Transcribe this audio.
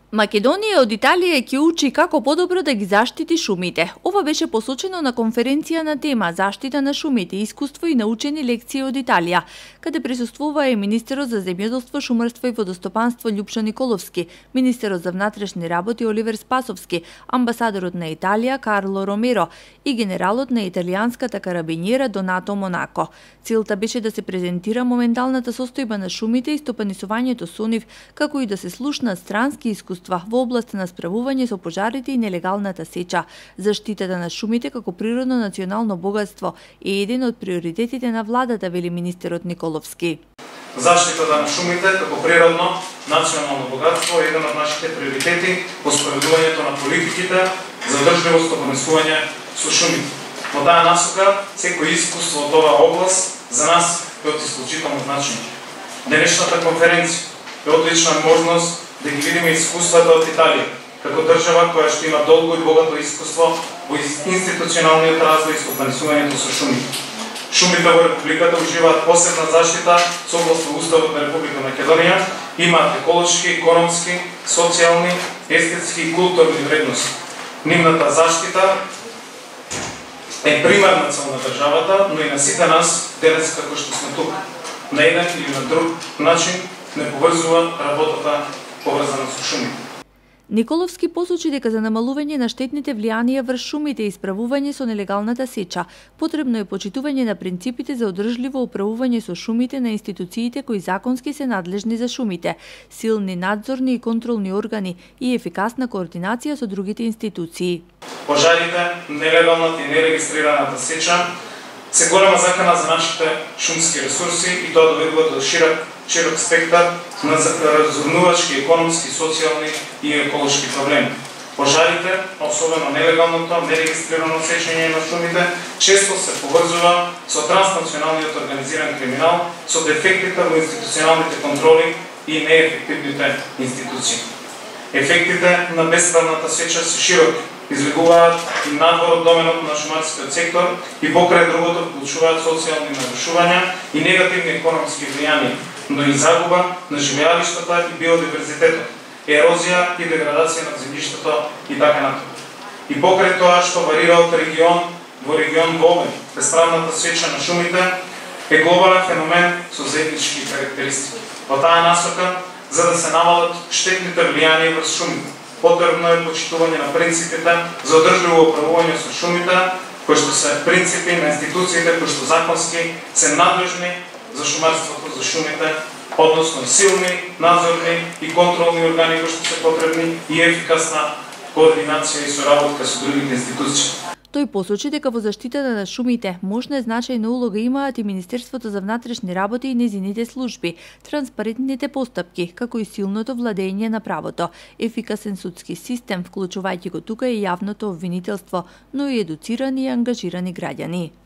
Македонија од Италија ќе учи како подобро да ги заштити шумите. Ова беше посочено на конференција на тема заштита на шумите, искуство и научени лекции од Италија, каде присуствува и министерот за земјоделство, шумарство и водостопанство Љупша Николовски, министерот за внатрешни работи Оливер Спасовски, амбасадорот на Италија Карло Ромеро и генералот на италијанската карабинјера Донато Монако. Целта беше да се презентира моменталната состојба на шумите и стопанисувањето со нив, како и да се слушнат странски искуства во област на справување со пожарите и нелегалната сеча. Заштитата на шумите како природно национално богатство е еден од приоритетите на владата, вели министерот Николовски. Заштитата на шумите како природно национално богатство е еден од нашите приоритети во спроведувањето на политиките за одржливо стопанисување со шумите. Во таа насока, секој искуство од оваа област за нас е од исклучително значење. Денешната конференција е одлична можност да ги видиме искуствата од Италија, како држава која што има долго и богато искуство во институционалниот развој и стопанисувањето со шумите. Шумите во Републиката уживаат посебна заштита согласно Уставот на Република Македонија, имаат еколошки, економски, социјални, естетски и културни вредности. Нивната заштита е примарна цел на државата, но и на сите нас денес како што сме тук. На еден или на друг начин не поврзува работата поврзана со шумите. Николовски посочи дека за намалување на штетните влијанија врз шумите и исправување со нелегалната сеча, потребно е почитување на принципите за одржливо управување со шумите на институциите кои законски се надлежни за шумите, силни надзорни и контролни органи и ефикасна координација со другите институции. Пожарите, нелегалната и нерегистрираната сеча се голема закана за нашите шумски ресурси и тоа доведува до широк спектар на разумнувачки, економски, социјални и еколошки проблеми. Пожарите, особено нелегалното, нерегистрирано сечење на шумите, често се поврзува со транснационалниот организиран криминал, со дефектите во институционалните контроли и неефективните институции. Ефектите на бесправната сеча се широки, излегуваат и надвор од доменот на шумарскиот сектор и покрај другото вклучуваат социјални нарушувања и негативни економски влијанија, но и загуба на живеалиштата и биодиверзитетот, ерозија и деградација на земјиштето и така натаму. И покрај тоа што варира од регион во регион во обем, бесправната сеча на шумите е глобален феномен со заеднички карактеристики. Во таа насока, за да се намалат штетните влијанија врз шумите, потребно е почитување на принципите за одржливо управување со шумите, кои што се принципи на институциите кои што законски се надлежни за шумарството, за шумите, односно силни, надзорни и контролни органи кои што се потребни и ефикасна координација и соработка со другите институции. Тој посочи дека во заштитата на шумите можна и значајна улога имаат и Министерството за внатрешни работи и незините служби, транспарентните постапки, како и силното владење на правото, ефикасен судски систем, вклучувајќи го тука и јавното обвинителство, но и едуцирани и ангажирани граѓани.